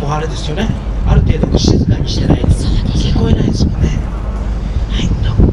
もあれですよね、ある程度静かにしてないと聞こえないですもんね。はい、どうも。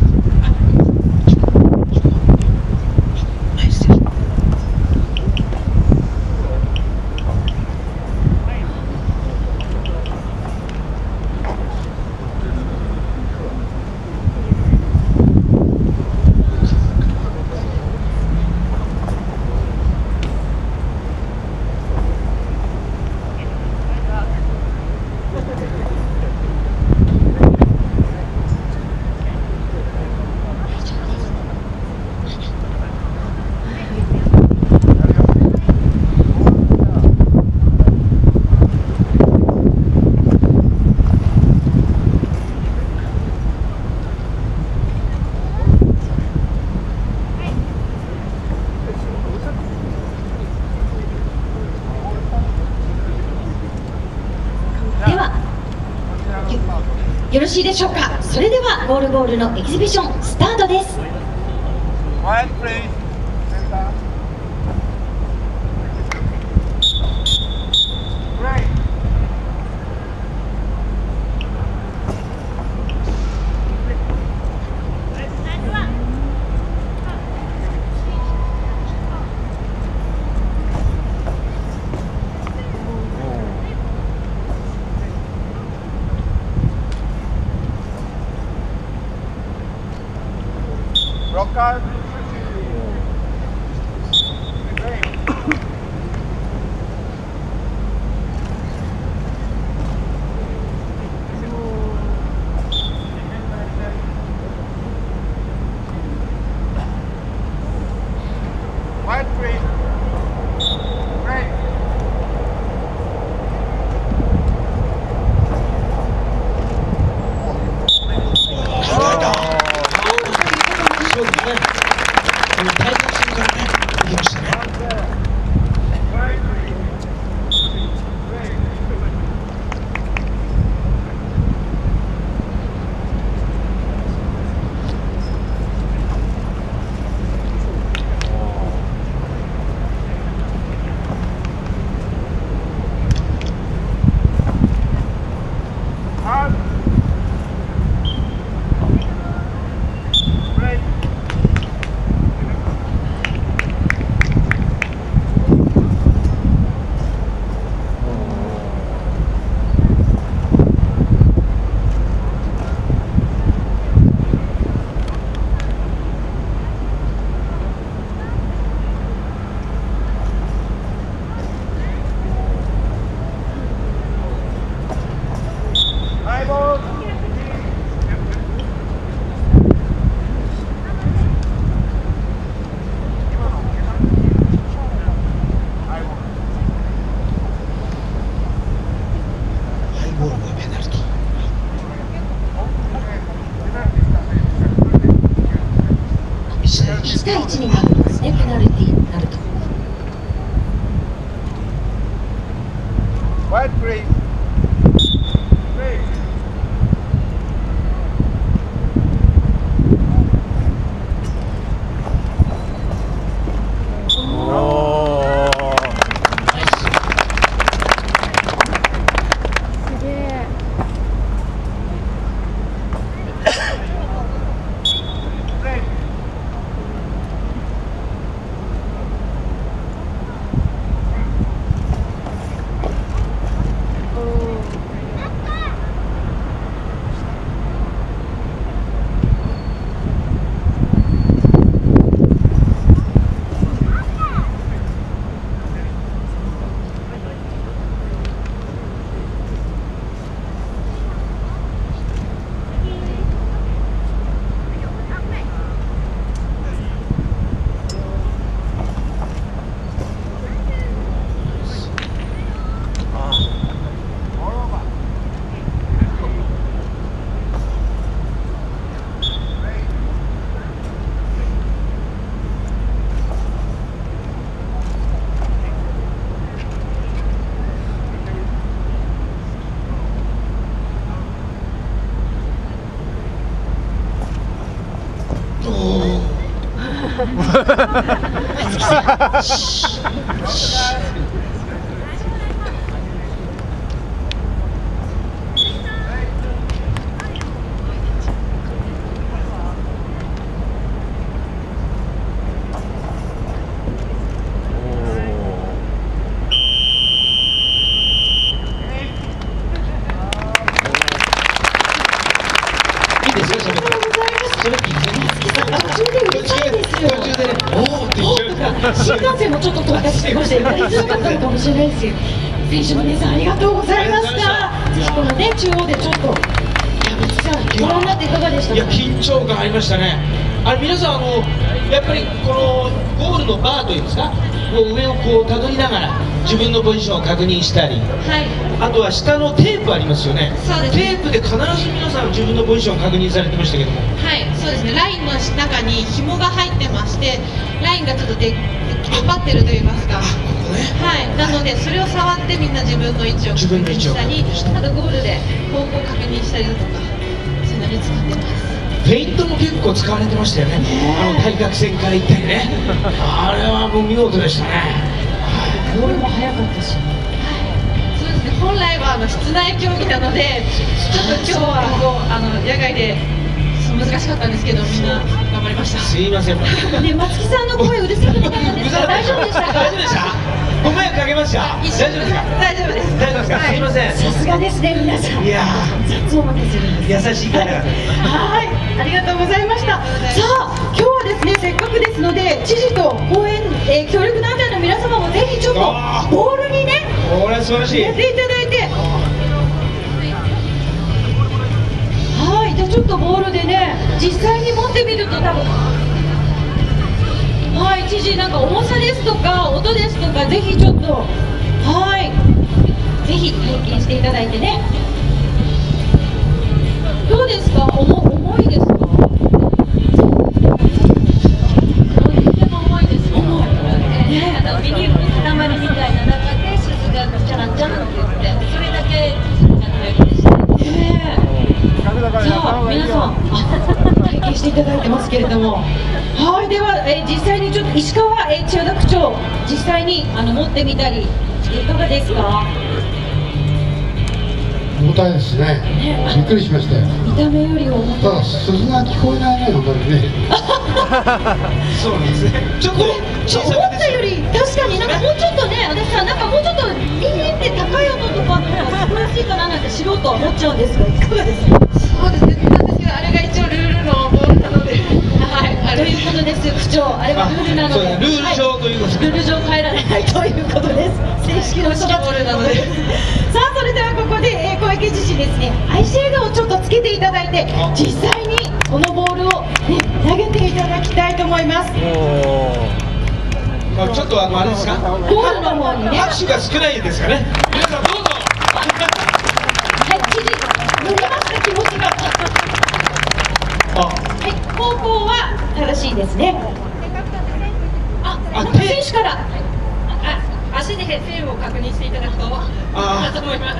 よろしいでしょうか。それではゴールボールのエキシビションスタートです。1対1になるんですね、ペナルティーになると。 幹線もちょっと到達してまして、やりづらかったのかもしれないですよ。選手の皆さんありがとうございました。ぜひこのね中央でちょっと松木さんご覧になっていかがでしたか。 いや緊張感ありましたね。皆さんやっぱりこのゴールのバーというんですか、こう上をこうたどりながら自分のポジションを確認したり、 はい、 あとは下のテープありますよね。 そうですね。 テープで必ず皆さん自分のポジションを確認されてましたけども。 はい、そうですね。ラインの中に紐が入ってまして、ラインがちょっと出っ張ってると言いますか。 ここね。 はい、なのでそれを触ってみんな自分の位置を確認したり、あとゴールで方向確認したりだとか、そういうのに使ってます。 フェイントも結構使われてましたよね。対角線から行ったりね。あれはもう見事でしたね。 ボールも速かったし。 そうですね。本来は室内競技なので、ちょっと今日はこう野外で難しかったんですけど、みんな頑張りました。 すいません。 ね、松木さんの声うるさくなかったんですか。大丈夫でしたか。 大丈夫でした。ご迷惑かけました。大丈夫ですか。 大丈夫です。 大丈夫ですか。すいません。 さすがですね、皆さん。 いや雑音までするんです。 優しい方々。 はい、ありがとうございました。さあ、今日はですね、せっかくですので、知事と公園、協力団体の皆様もぜひちょっとボールにね、 これは素晴らしい。 やっていただいて。はい、じゃあちょっとボールでね、実際に持ってみると多分。はい、知事なんか重さですとか音ですとかぜひちょっとはいぜひ体験していただいてね。どうですか。重いですか。とっても重いです。重い。ね、 ビニールの塊みたいな中で鈴がチャランチャランって言ってそれだけやってでした。 さあ皆さん体験していただいてますけれども、はい、では、実際にちょっと石川千代田区長実際に持ってみたりしていかがですか。 重たいですね。びっくりしましたよ。 見た目より重たい。 ただ鈴が聞こえないね、本当にね。 そうなんですね。ちょっと小さ思っめですよ。 たより確かになんかもうちょっとね、足立さんなんかもうちょっとビーンって高い音とかの方が素晴らしいかななんて素人は思っちゃうんですがいかがですか。 そうですね。なんですけど、あれが一応ルールのボールなので、はい、 ということです。区長、あれはルールなので、 ルール上ということで、 ルール上変えられないということです。正式な公式ボールなので。 さあ、それではここで、小池知事ですね、アイシェードをちょっとつけていただいて、実際にこのボールを、ね、投げていただきたいと思います。 ちょっとあれですか。 ゴールの方にね。 拍手が少ないですかね。皆さんどうぞ。 はい、知事、乗りました気持ちが。はい、方向は正しいですね。なんか選手から。 足で線を確認していただくと、と思います。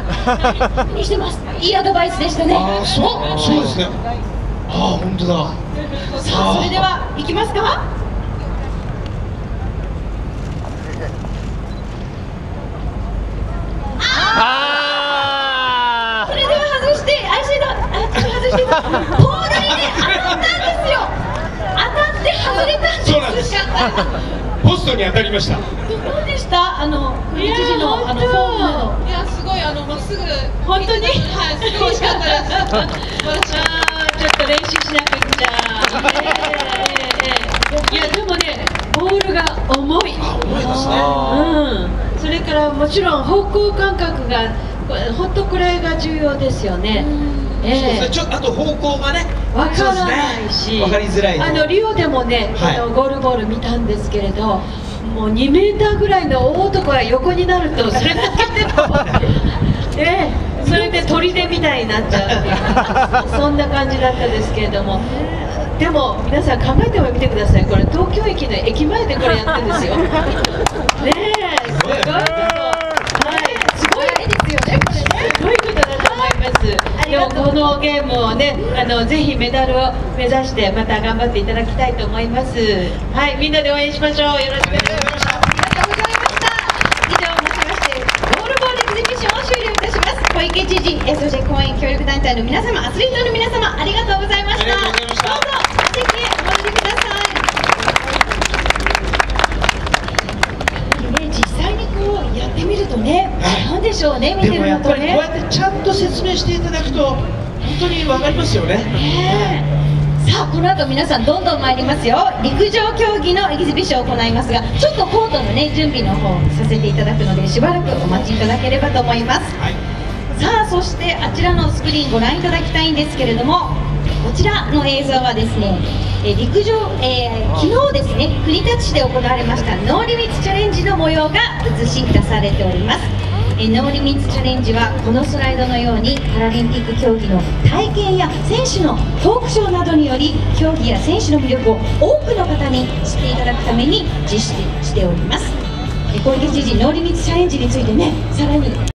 にしてます。いいアドバイスでしたね。 そうですね。本当だ。 さあ、それでは行きますか。それでは外して、アイシェード、ちょっと外して、ポールにね、当たったんですよ。当たって外れたんです。 そうなんです。ポストに当たりました。 どうでした？小池知事のフォームの。 いや、すごいまっすぐ。 本当に？ はい、すごい惜しかったです。 ちょっと練習しなくっちゃ。いやでもね、ボールが重い。 重いですね。 それからもちろん方向感覚が本当これが重要ですよね。 ちょっとあと方向がね、 わからないし、 わかりづらい。 リオでもね、ゴールボール見たんですけれど、もう2メーターぐらいの大男が横になるとそれだけでもそれで砦みたいになっちゃうっていうそんな感じだったですけれども、でも皆さん考えてみてください。これ東京駅の駅前でこれやってるんですよ。ねえ、すごいこと。 すごいですよね、これね。 すごいことだと思います。でもこのゲームをね、ぜひメダルを目指してまた頑張っていただきたいと思います。はい、みんなで応援しましょう。よろしくお願いします。 ありがとうございました。以上をもちまして、ゴールボールエキシビションを終了いたします。小池知事、そして公園協力団体の皆様、アスリートの皆様、ありがとうございました。どうぞ、席へお戻りください。実際にこうやってみるとね、なんでしょうね、見てでもるやっぱりこうのとね。 やってちゃんと説明していただくと本当にわかりますよね。 さあこの後皆さんどんどん参りますよ。陸上競技のエキシビションを行いますが、ちょっとコートのね準備の方させていただくのでしばらくお待ちいただければと思います。さあそしてあちらのスクリーンご覧いただきたいんですけれども、こちらの映像はですね、陸上、昨日ですね国立市で行われましたノーリミッツチャレンジの模様が映し出されております。ノーリミッツチャレンジはこのスライドのようにパラリンピック競技の体験や選手のトークショーなどにより競技や選手の魅力を多くの方に知っていただくために実施しております。小池知事ノーリミッツチャレンジについてねさらに